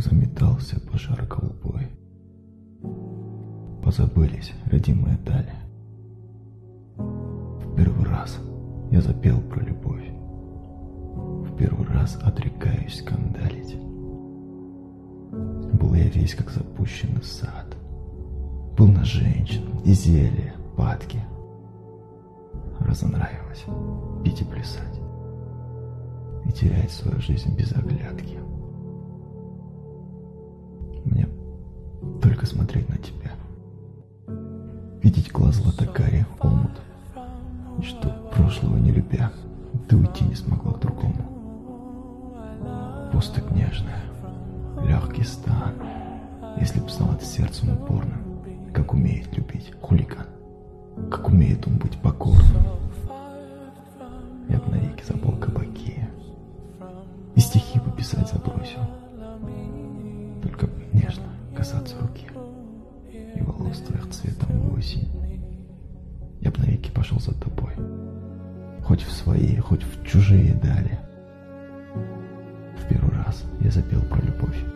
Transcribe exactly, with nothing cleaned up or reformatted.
Заметался пожар голубой. Позабылись родимые дали. В первый раз я запел про любовь. В первый раз отрекаюсь скандалить. Был я весь как запущенный сад. Был на женщин и зелье, падки. Разонравилось пить и плясать. И терять свою жизнь без оглядки. Мне только смотреть на тебя. Видеть глаз златокарий омут. И что, прошлого не любя, ты уйти не смогла к другому. Поступь нежная, легкий стан. Если б знала ты сердцем упорным, как умеет любить хулиган, как умеет он быть покорным. Я б навеки забыл кабаки и стихи бы писать забросил. Только б нежно касаться руки и волос твоих цветом в осень. Я б навеки пошел за тобой, хоть в свои, хоть в чужие дали. В первый раз я запел про любовь.